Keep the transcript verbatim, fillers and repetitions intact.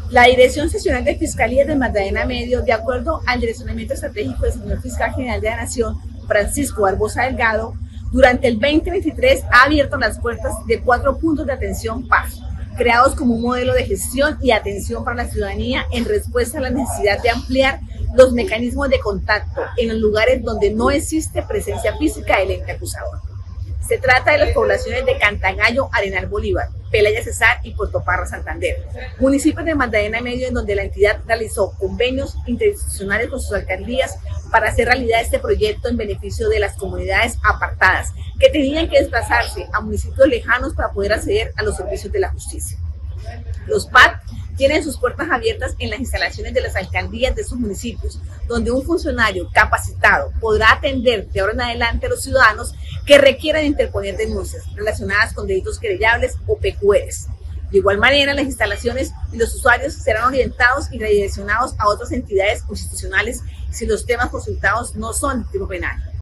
La Dirección Seccional de Fiscalía de Magdalena Medio, de acuerdo al direccionamiento estratégico del señor Fiscal General de la Nación, Francisco Barbosa Delgado, durante el veinte veintitrés ha abierto las puertas de cuatro puntos de atención Paz, creados como un modelo de gestión y atención para la ciudadanía en respuesta a la necesidad de ampliar los mecanismos de contacto en los lugares donde no existe presencia física del ente acusador. Se trata de las poblaciones de Cantagallo, Arenal Bolívar, Pelaya Cesar y Puerto Parra, Santander, municipios de Magdalena Medio, en donde la entidad realizó convenios interinstitucionales con sus alcaldías para hacer realidad este proyecto en beneficio de las comunidades apartadas que tenían que desplazarse a municipios lejanos para poder acceder a los servicios de la justicia. Los P A T tienen sus puertas abiertas en las instalaciones de las alcaldías de sus municipios, donde un funcionario capacitado podrá atender de ahora en adelante a los ciudadanos que requieran interponer denuncias relacionadas con delitos querellables o P Q Rs. De igual manera, las instalaciones y los usuarios serán orientados y redireccionados a otras entidades institucionales si los temas consultados no son de tipo penal.